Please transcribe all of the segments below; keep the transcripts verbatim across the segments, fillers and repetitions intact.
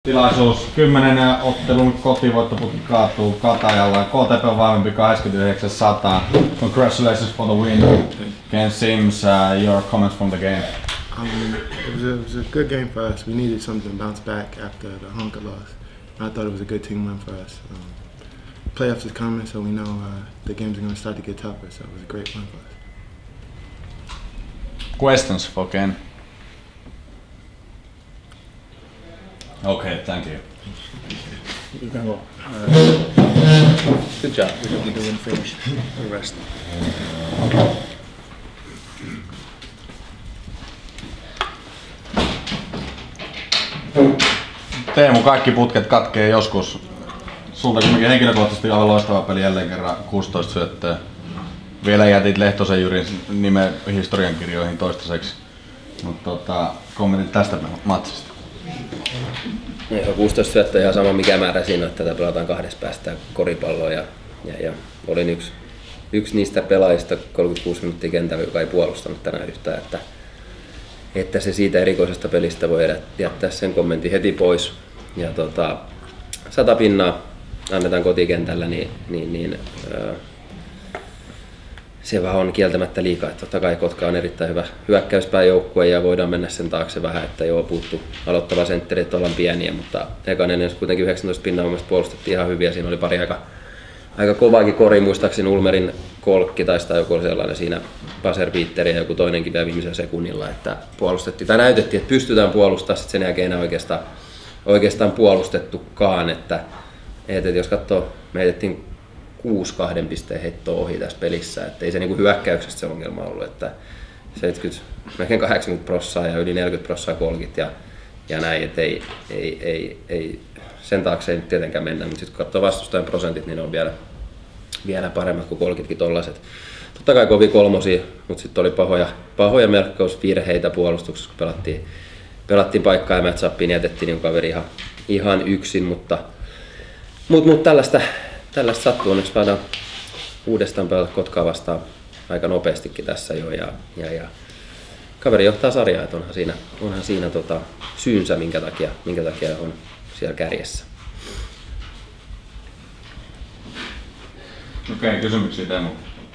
Tilaisuus kymmenen ottelun kotivoittoputki kaatuu Katajalla. K T P on vahvempi kahdeksankymmentäyhdeksän sata. Congratulations for the win. Ken Sims, uh, your comments from the game. Um, it, was a, it was a good game for us. We needed something to bounce back after the Honka loss. I thought it was a good team win for us. Um, playoffs is coming, so we know uh, the games are going to start to get tougher. So it was a great win for us. Questions for Ken? Okay, thank you. You can go. Uh, good job. We don't need to win finish the rest. Teemu, kaikki putket katkee joskus. Sulta kumminkin henkilökohtaisesti aivan loistava peli jälleen kerran, kuusitoista syöttöä. Vielä jätit Lehtosen Jyrin nimen historiankirjoihin toistaiseksi. Mutta tota, kommentit tästä matsista. Joo, kuusitoista syöttöä ihan sama mikä määrä siinä, että tätä pelataan kahdessa päästä koripalloa. Ja, ja, ja olin yksi, yksi niistä pelaajista kolmekymmentäkuusi minuuttia kentällä, joka ei puolustanut tänään yhtään. Että, että se siitä erikoisesta pelistä voi jättää sen kommentin heti pois. Ja tota, sata pinnaa annetaan kotikentällä, niin, niin, niin öö, se vähän on kieltämättä liikaa. Että totta kai Kotka on erittäin hyvä hyökkäyspääjoukkue ja voidaan mennä sen taakse vähän, että joo, puuttu aloittava sentteri, että ollaan pieniä, mutta ekan ennen kuitenkin yhdeksäntoista pinnaa mun mielestä puolustettiin ihan hyviä. Siinä oli pari aika, aika kovaakin kori, muistaakseni Ulmerin kolkki tai joku sellainen siinä buzzer-beateri ja joku toinenkin vielä viimeisellä sekunnilla, että puolustettiin tai näytettiin, että pystytään puolustamaan, sitten sen jälkeen enää oikeastaan, oikeastaan puolustettukaan, että, että jos katsoo, me heitettiin kuusi kahden pisteen heittoa ohi tässä pelissä, että ei se niinku hyökkäyksestä se ongelma ollut, että seitsemänkymmentä, melkein kahdeksankymmentä prossaa ja yli neljäkymmentä prossaa kolkit ja, ja näin, että ei, ei, ei, ei, sen taakse ei nyt tietenkään mennä, mutta sitten kun katsoo vastustajan prosentit, niin ne on vielä, vielä paremmat kuin kolkitkin tollaiset. Totta kai kovin kolmosia, mutta sitten oli pahoja, pahoja merkkausvirheitä puolustuksessa, kun pelattiin, pelattiin paikkaa ja match-upiin, jätettiin niin kaveri ihan, ihan yksin, mutta, mutta, mutta tällaista Tällaista sattuu, onneksi päädään uudestaan pelata Kotkaa vastaan aika nopeastikin tässä jo ja, ja, ja kaveri johtaa sarjaa, että onhan siinä, onhan siinä tota syynsä, minkä takia, minkä takia on siellä kärjessä. Okei, okay, kysymyksiä Teemu.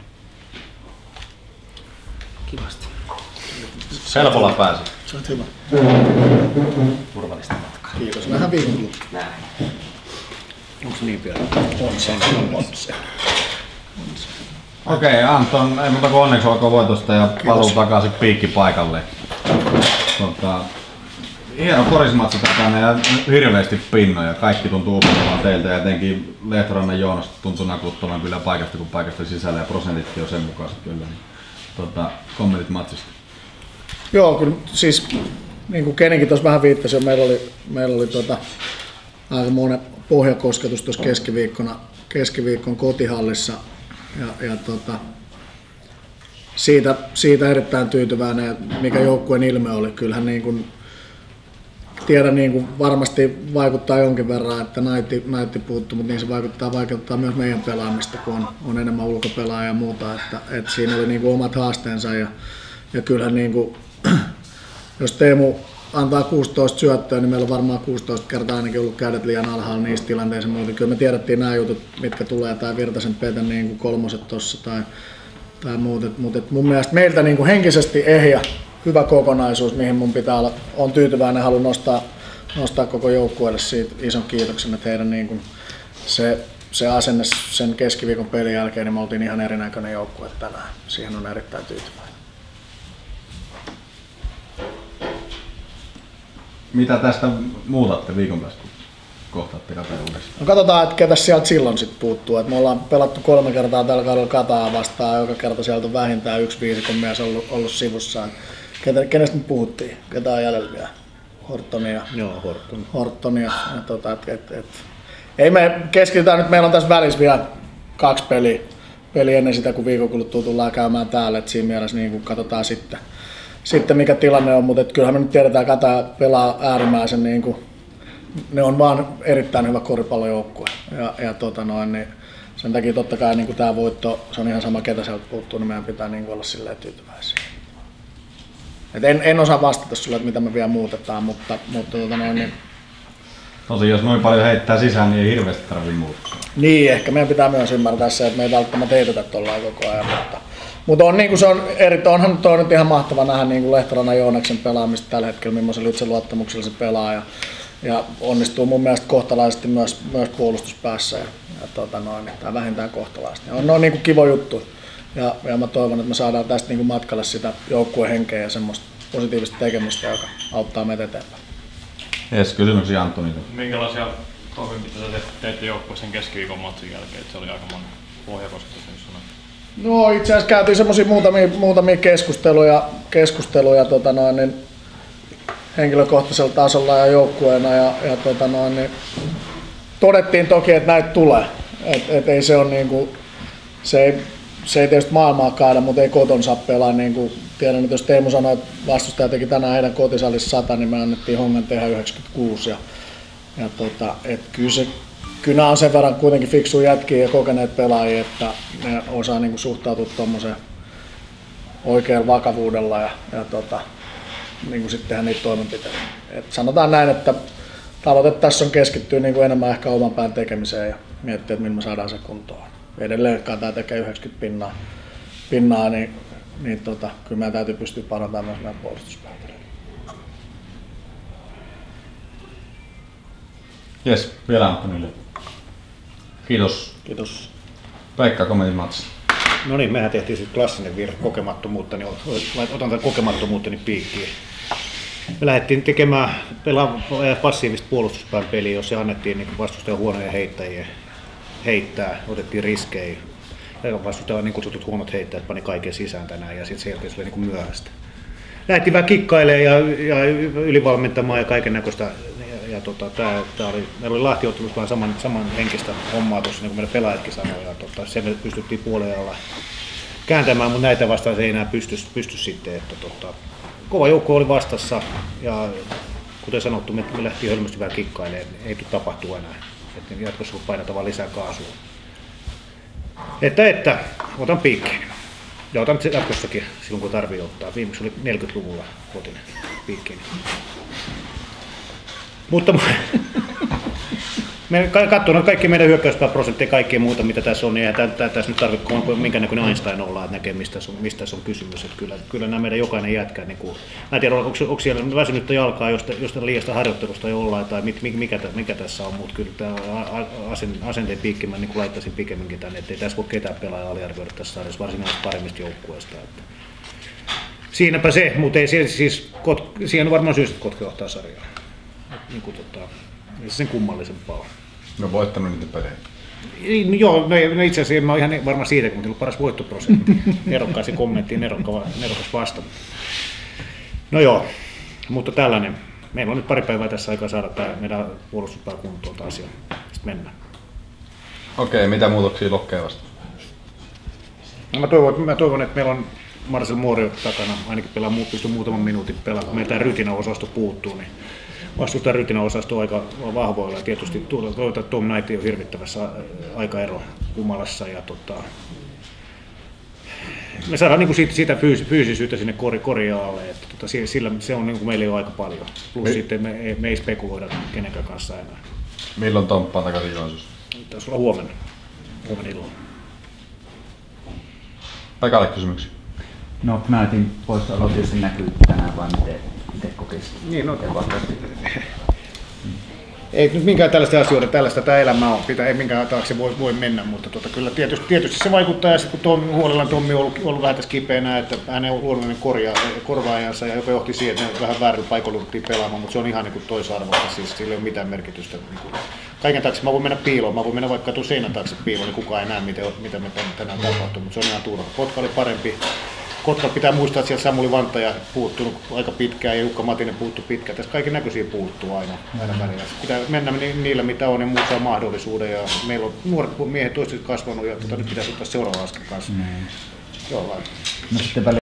Kivasti. Helpolla pääsi. Se on hyvä. Turvallista matkaa. Kiitos. Vähän viikon kuluttua. Näin. Onko se niin pieni? On se, on se. Okei, okay, Anton, ei muuta kuin onneksi olkoon voitosta ja paluu takaisin piikki paikalle. Tota, hieno korismatsi tänne ja hirveästi pinnoja. Kaikki tuntuu upeamaan teiltä ja etenkin Lehtorannan Joonas tuntuu nakuttavan kyllä paikasta kuin paikasta sisällä ja prosentitkin on sen mukaiset kyllä. Niin, tota, kommentit matsista. Joo, kyllä siis niin kuin Kenikin tuossa vähän viittasi, meillä oli, meillä oli tota, aika monen pohjakosketus tuossa keskiviikkona, keskiviikkon kotihallissa ja, ja tota, siitä, siitä erittäin tyytyväinen, mikä joukkueen ilme oli. Kyllähän niin kuin, tiedän niin kuin varmasti vaikuttaa jonkin verran, että näytti, näytti puuttu, mutta niin se vaikuttaa, vaikuttaa myös meidän pelaamista, kun on, on enemmän ulkopelaajia ja muuta, että, että siinä oli niin kuin omat haasteensa ja, ja kyllähän niin kuin, jos Teemu antaa kuusitoista syöttöä, niin meillä on varmaan kuusitoista kertaa ainakin ollut kädet liian alhaalla niissä tilanteissa. Mutta kyllä me tiedettiin nämä jutut, mitkä tulee, tai Virtasen Petä niin kuin kolmoset tuossa tai, tai muut. Mutta mun mielestä meiltä niin kuin henkisesti ehjä, hyvä kokonaisuus, mihin mun pitää olla, on tyytyväinen, haluan nostaa, nostaa koko joukkueelle siitä ison kiitoksen, että heidän niin kuin se, se asenne sen keskiviikon pelin jälkeen, niin me oltiin ihan erinäköinen joukkue tänään. Siihen on erittäin tyytyväinen. Mitä tästä muutatte viikon päästä, kun kohtaatte Kataa uudestaan? No katsotaan, että ketä sieltä silloin sit puuttuu. Et me ollaan pelattu kolme kertaa tällä kaudella Kataa vastaan, joka kerta sieltä on vähintään yksi viisikon mies ollut, ollut sivussa. Ketä, kenestä me puhuttiin? Ketä on jäljellä vielä? Hortonia. Joo, Horton. Hortonia. Ja tota, et, et, et. Ei me keskitytään nyt, meillä on tässä välissä vielä kaksi peliä, peliä ennen sitä, kun viikon kuluttua tullaan käymään täällä. Et siinä mielessä niin katsotaan sitten. Sitten mikä tilanne on, mutta kyllähän me nyt tiedetään, että Kata pelaa äärimmäisen, niin kuin, ne on vaan erittäin hyvä koripallojoukkue. Ja, ja tota noin, niin sen takia totta kai niin tämä voitto, se on ihan sama ketä sieltä puuttuu, niin meidän pitää niin olla silleen tyytyväisiä. Et en, en osaa vastata sulle, että mitä me vielä muutetaan, mutta, mutta tota noin, niin Tosi jos noin paljon heittää sisään, niin ei hirveästi tarvitse muuttaa. Niin, ehkä meidän pitää myös ymmärtää se, että me ei välttämättä heitetä tuolla koko ajan. Mutta, mutta on, niin kuin se on, eri, onhan toi nyt ihan mahtava nähdä niin kuin Lehtorannan Joonaksen pelaamista tällä hetkellä, millaisen itseluottamuksella se pelaa. Ja, ja onnistuu mun mielestä kohtalaisesti myös, myös puolustuspäässä ja, ja tota noin, tai vähintään kohtalaisesti. On, on niin kuin kiva juttu ja, ja mä toivon, että me saadaan tästä niin kuin matkalle sitä joukkuehenkeä ja semmoista positiivista tekemistä, joka auttaa meitä eteenpäin. Jes, kysymyksiä Antonilta. Minkälaisia toimenpiteitä te teitte joukkueeseen keskiviikon matsin jälkeen, että se oli aika monen pohjakosketus, niin sanoin? No itse asiassa käytiin semmoisia muutamia, muutamia keskusteluja, keskusteluja tota noin, niin henkilökohtaisella tasolla ja joukkueena ja, ja tota noin, niin todettiin toki, että näitä tulee. Et, et ei se, on niinku, se, ei, se ei tietysti maailmaa kaada, mutta ei koton saa pelaa. Niinku, tiedän, että jos Teemu sanoi, että vastustaja teki tänään heidän kotisalissa sata, niin me annettiin Hongan tehdä yhdeksänkymmentäkuusi. Ja, ja tota, et kyllä, se, kyllä nämä on sen verran kuitenkin fiksuja jätkiä ja kokeneet pelaajia, että ne osaa niinku suhtautua tuommoiseen oikealla vakavuudella ja, ja tota, niin kuin sitten tehdä niitä toimenpiteitä. Et sanotaan näin, että tavoite tässä on keskittyä niin kuin enemmän ehkä oman pään tekemiseen ja miettiä, että millä me saadaan se kuntoon. Edelleen tämä tekee yhdeksänkymmentä pinnaa, pinnaa niin, niin tota, kyllä meidän täytyy pystyä parantamaan myös meidän puolustuspäätä. Jes, vielä Antonille. Kiitos. Kiitos. Pekka, kommentin matsi. No niin, mehän tehtiin sitten klassinen virhe, kokemattomuutta, niin otan tämän kokemattomuutta niin piikkiin. Me lähdettiin tekemään pelaa passiivista puolustuspään peliä, jossa annettiin niin vastustajan huonoja heittäjiä heittää, otettiin riskejä. Vastustajan niin kutsutut huonot heittäjät pani kaiken sisään tänään ja sitten sen jälkeen se oli niin myöhäistä. Lähdettiin vähän kikkailemaan ja, ja ylivalmentamaan ja kaiken näköistä. Ja tota, tää, tää oli, meillä oli Lahti-ottelussa vähän saman, saman henkistä hommaa tuossa, niin kuin meidän pelaajatkin sanoi. Ja tota, sen me pystyttiin puolella kääntämään, mutta näitä vastaan se ei enää pysty, pysty sitten. Että, tota, kova joukko oli vastassa ja kuten sanottu, me, me lähtiin hölmästi vähän kikkailemaan, ei tule tapahtua enää. Et jatkossa painetaan vaan lisää kaasua. Että, että otan piikkiin. Ja otan jatkossakin silloin kun tarvii ottaa. Viimeksi oli neljäkymmentäluvulla kotinen piikkiin. Mutta me katsotaan kaikki meidän hyökkäyspääprosentteja ja kaikkea muuta, mitä tässä on, niin eihän tässä nyt tarvitse minkä näköinen Einstein olla, että näkee, mistä on, mistä on kysymys. Että kyllä, kyllä nämä meidän jokainen jätkä, niin kuin, mä en tiedä, onko, onko siellä väsynyttä jalkaa, josta, josta liiasta harjoittelusta ei olla, tai mit, mikä, mikä tässä on, mutta kyllä tämä asenteen piikki mä niin laittaisin pikemminkin tänne, ettei tässä voi ketään pelaa aliarvioida tässä sarjassa, varsinkin paremmista joukkueista. Että. Siinäpä se, mutta ei siis, kot, siihen on varmaan syystä, että Kotka johtaa sarjaa. Niin kuin, tota, ei se sen kummallisempaa. No voittanut niitä pelejä. No, joo, no, no itse asiassa en mä ole ihan varma siitä, kun meillä on paras voittoprosentti. Nerokkaaseen kommenttiin, nerokka, nerokas vasta. No joo, mutta tällainen. Meillä on nyt pari päivää tässä aikaa saada tämä meidän puolustuspää kuntoon taas ja sitten mennään. Okei, mitä muutoksia Lokkeen vastaan? No, mä, toivon, mä toivon, että meillä on Marcel Muorio takana, ainakin pelaa, pystyy muutaman minuutin pelaamaan, kun meillä tämä rytinäosasto puuttuu, niin vastustajan rytinäosasto on aika vahvoilla ja tietysti Tom Knight on hirvittävässä aikaero Kumalassa ja tota, me saadaan niin siitä, siitä fyysisyyttä sinne kori, koriaalle, että tota, sillä, se on niin meillä jo aika paljon, plus Mi- sitten me, me ei spekuloida kenenkään kanssa enää. Milloin Tomppa on takaisin Joensuussa? Taisi olla huomenna, huomenna illalla. Pekalle kysymyksiä. No Knightin poissaolo tietysti näkyy tänään vai miten, miten kokisi? Niin, no, ei nyt minkään tällaista asioita, tällaista tämä elämä on, pitää, ei minkään taakse voi, voi mennä, mutta tota, kyllä tietysti, tietysti se vaikuttaa, ja sitten kun Tommi, Huolellan Tommi on ollut, ollut vähän tässä kipeänä, että hänen on luonnollinen korjaa, korvaajansa, ja joka johti siihen, että vähän väärillä paikoilla tultiin pelaamaan, mutta se on ihan niin kuin toisarvoista, siis sillä ei ole mitään merkitystä. Niin kuin, kaiken taakse mä voin mennä piiloon, mä voin mennä vaikka tuon seinän taakse piiloon, niin kukaan ei näe, mitä, mitä me tänään tapahtuu, mutta se on ihan turha. Kotka oli parempi. Kotka pitää muistaa, että sieltä Samuli Vantaja puuttunut aika pitkään ja Jukka Matinen puuttuu pitkään. Tässä kaikki näköisiä puuttuu aina, aina välillä. Pitää mennä niillä mitä on ja muut saa mahdollisuuden. Ja meillä on nuoret miehet toiset kasvanut ja tota, nyt pitäisi ottaa seuraava askel kanssa. Mm. Joo, no,